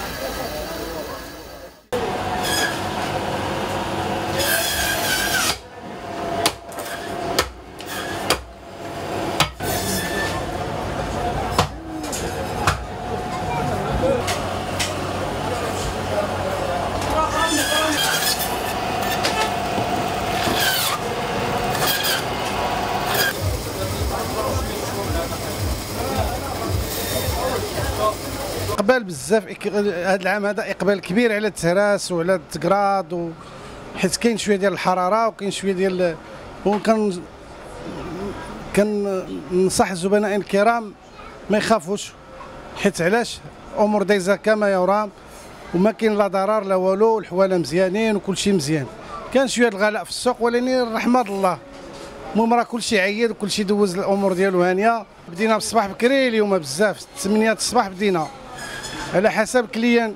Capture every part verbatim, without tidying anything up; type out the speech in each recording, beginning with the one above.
اقبال بزاف هذا العام، هذا اقبال كبير على التراس وعلى التكراد و... حيت كاين شويه ديال الحراره وكاين شويه ديال وكان كننصح الزبناء الكرام ما يخافوش، حيت علاش امور دايزه كما يرام وما كاين لا ضرر لا والو، الحواله مزيانين وكل شيء مزيان. كان شويه الغلاء في السوق ولكن رحمه الله، المهم راه كل شيء عيد وكل شيء دوز الامور ديالو هانيه. بدينا بالصباح بكري اليوم بزاف، ثمانية الصباح بدينا على حسب كليان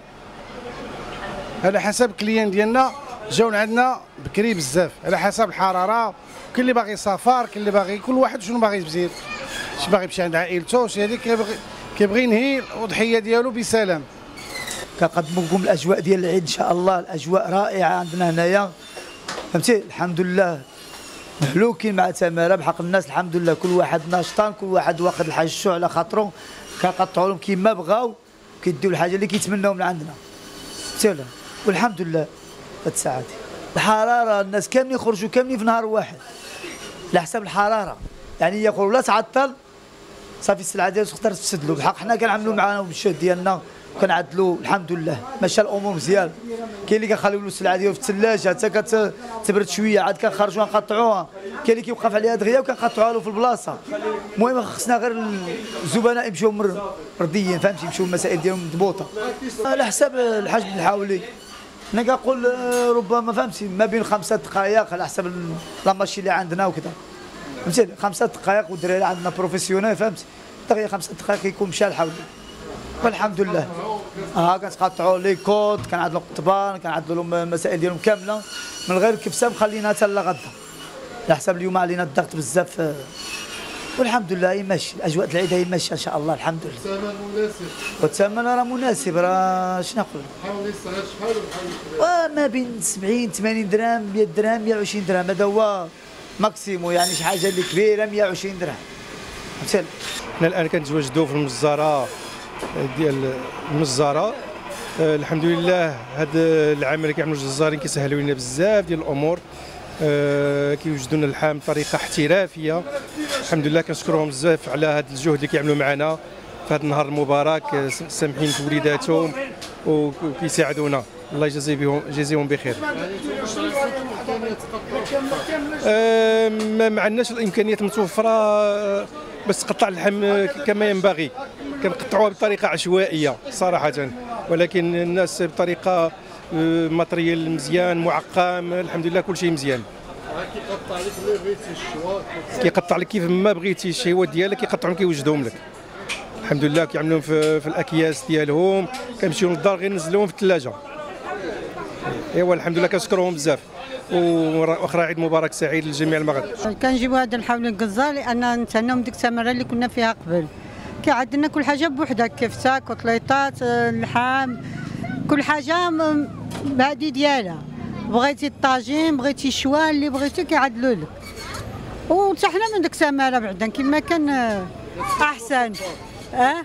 على حسب كليان ديالنا جاو عندنا بكري بزاف على حسب الحراره. كاين اللي باغي سفر، كاين اللي باغي كل واحد شنو باغي يزيد، اش باغي يمشي عند عائلته، اش هذيك كيبغي كيبغي ينهي الاضحيه ديالو بسلام. كنقدموا لكم الاجواء ديال العيد ان شاء الله، الاجواء رائعه عندنا هنايا فهمتي. الحمد لله مهلوكين مع تماره بحق الناس، الحمد لله كل واحد ناشطان، كل واحد واخد الحاجه على خاطرو، كنقطعوا لهم كيما بغاو، كيديو الحاجه اللي كيتمناو من عندنا فهمتي. والحمد لله هاد الساعات الحراره الناس كاملين يخرجوا كاملين في نهار واحد على حسب الحراره، يعني يقولوا لا تعطل صافي السلعه ديالك تقدر تسدلوا بحق. حنا كنعملوا معانا بالشهد ديالنا وكنعدلوا الحمد لله ماشى الامور مزيان. كاين اللي كنخليو له السلعه ديالو في الثلاجه حتى كتبرد شويه عاد كنخرجوها نقطعوها، كاين اللي كيوقف عليها دغيا وكنقطعوها له في البلاصه. المهم خصنا غير الزبناء يمشيو مرضيين فهمتي، يمشيو المسائل ديالهم مضبوطه على حساب الحاج بن الحاولي. انا كنقول ربما فهمتي ما بين خمسة دقائق على حسب لاماشي اللي عندنا وكذا فهمتي، خمسة دقائق والدراري عندنا بروفيسيونيل فهمتي، دغيا خمسة دقائق كيكون مشى الحول والحمد لله. ها كنتقطعوا لي كود، كنعدلوا القطبان، كنعدلوا لهم المسائل ديالهم كامله من غير الكبسه مخلينها حتى لغدا على حساب اليوم علينا الضغط بزاف والحمد لله هي ماشي. اجواء العيد هي ماشيه ان شاء الله الحمد لله. الثمن مناسب والثمن راه مناسب، راه شنو نقول حوالي شحال بحال ما بين سبعين ثمانين درهم مية درهم مية وعشرين درهم، هذا هو ماكسيمو يعني شي حاجه اللي كبيره مية وعشرين درهم فهمتي. حنا الان كنتواجدوا في المزاره ديال المزاره. آه الحمد لله هذا العمل اللي كيعملوا الجزارين كيسهلوا لنا بزاف ديال الامور، آه كيوجدوا لنا اللحم بطريقه احترافيه الحمد لله. كنشكرهم بزاف على هذا الجهد اللي كيعملوا معنا في هذا النهار المبارك، سامحين في وليداتهم وكيساعدونا، الله يجازي بهم يجازيهم بخير. آه ما عندناش الامكانيات المتوفره بس تقطع اللحم كما ينبغي، كنقطعوها بطريقه عشوائيه صراحه، ولكن الناس بطريقه ماتريال مزيان معقم الحمد لله كل شيء مزيان. كيقطع لك اللي بغيتي الشوا، كيقطع لك كيف ما بغيتي الشهوات ديالك كيقطعهم كيوجدهم لك الحمد لله. كيعملوهم في, في الاكياس ديالهم، كنمشيو للدار غير ننزلوهم في الثلاجه. ايوا الحمد لله كنشكرهم بزاف، واخرى عيد مبارك سعيد لجميع المغرب. كنجيبوا هذا الحول القزار لان نتهناو من ديك التمره اللي كنا فيها قبل، كي عندنا كل حاجه بوحدها، كفته كوطليطات اللحام كل حاجه بهذه ديالها. بغيتي الطاجين بغيتي الشوال اللي بغيتي كيعدلوا لك، وحتى حنا من ديك التمره بعدا كما كان احسن. اه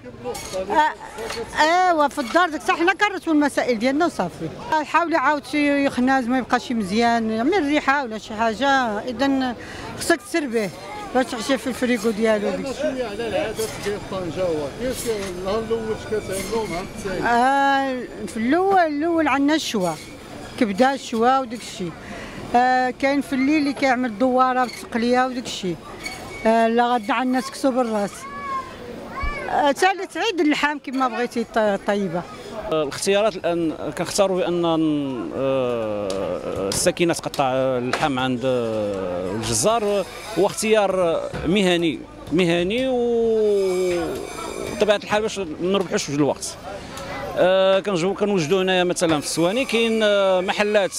ايوا في الدار ديك الساعه حنا كنرتبوا المسائل ديالنا وصافي. حاولي عاود شي يخناز ما يبقاش مزيان، يعمل الريحه ولا شي حاجه، اذا خصك تسربيه باش تحشيه في الفريكو ديالو. هضرنا شويه على العادات ديال طنجه، كيفاش النهار الاول كتعملوا مع الثاني؟ اه في الاول الاول عندنا الشوا، كبده الشوا وداك الشيء. آه كاين في الليل اللي كيعمل دواره بالتقليه وداك الشيء. آه لا غدا عندنا سكسو بالراس. ثالث عيد اللحام كما بغيتي طيبه. الاختيارات الان كنختاروا بان السكينه تقطع اللحم عند الجزار، هو اختيار مهني مهني وطبيعه الحال باش نربحوا شويه الوقت. كنجيو كنوجدوا هنايا مثلا في السواني كاين محلات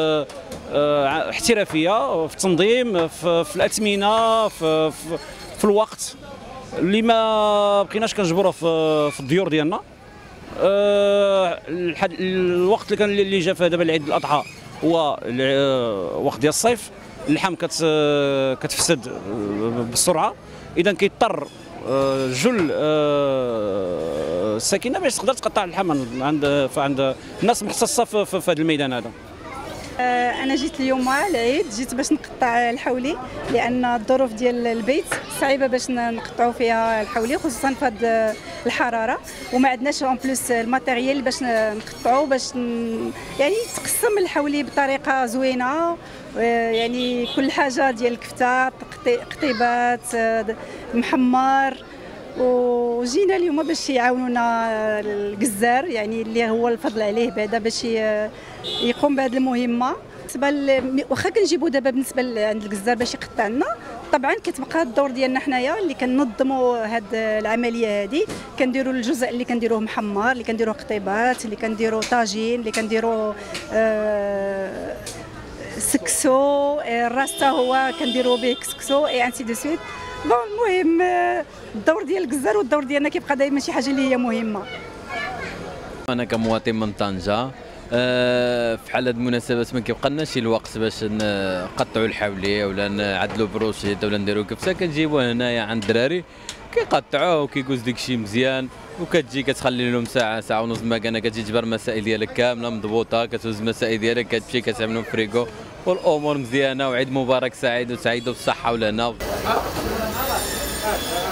احترافيه في التنظيم في, في الاثمنه في, في, في الوقت اللي ما بقيناش كنجبروه في, في الديور ديالنا. كاع الوقت اللي كان اللي جا فيه دابا العيد الاضحى هو وقت ديال الصيف، اللحم كت كتفسد بسرعه، اذا كيضطر جل الساكنه باش تقدر تقطع اللحم عند عند الناس مختصه في هذا الميدان هذا. أنا جيت اليوم العيد، جيت باش نقطع الحولي لأن الظروف ديال البيت صعيبة باش نقطعوا فيها الحولي، خصوصا في هذه الحرارة، وما عندناش اون بلوس الماتيريال باش نقطعوا، باش ن... يعني تقسم الحولي بطريقة زوينة، يعني كل حاجة ديال الكفتة، قطيبات، محمر. وجينا اليوم باش يعاونونا الجزار، يعني اللي هو الفضل عليه بعدا باش يقوم بهذه المهمه. بالنسبه واخا كنجيبوا دابا بالنسبه عند الجزار باش يقطع لنا، طبعا كتبقى الدور ديالنا حنايا اللي كننظموا هذه العمليه هذه، كنديروا الجزء اللي كنديروه محمر، اللي كنديروه قطيبات، اللي كنديروه طاجين، اللي كنديروه آه سكسو، الراس حتى هو كنديروه به كسكسو اي انسي دو سويت. بون المهم الدور ديال الجزار والدور ديالنا كيبقى دائما شي حاجه اللي هي مهمه. انا كمواطن من طنجه في حال هاد المناسبات ما كيبقى لناش الوقت باش نقطعوا الحولي ولا نعدلوا بروشيط ولا نديروا كبسه، كنجيبوه هنايا عند الدراري كيقطعوه وكيجوز داكشي مزيان، وكتجي كتخلي لهم ساعه ساعه ونص مكانه، كتجي تجبر المسائل ديالك كامله مضبوطه، كتوز المسائل ديالك كتمشي كتعملهم فريكو والامور مزيانه، وعيد مبارك سعيد وسعيد بالصحه والهنا.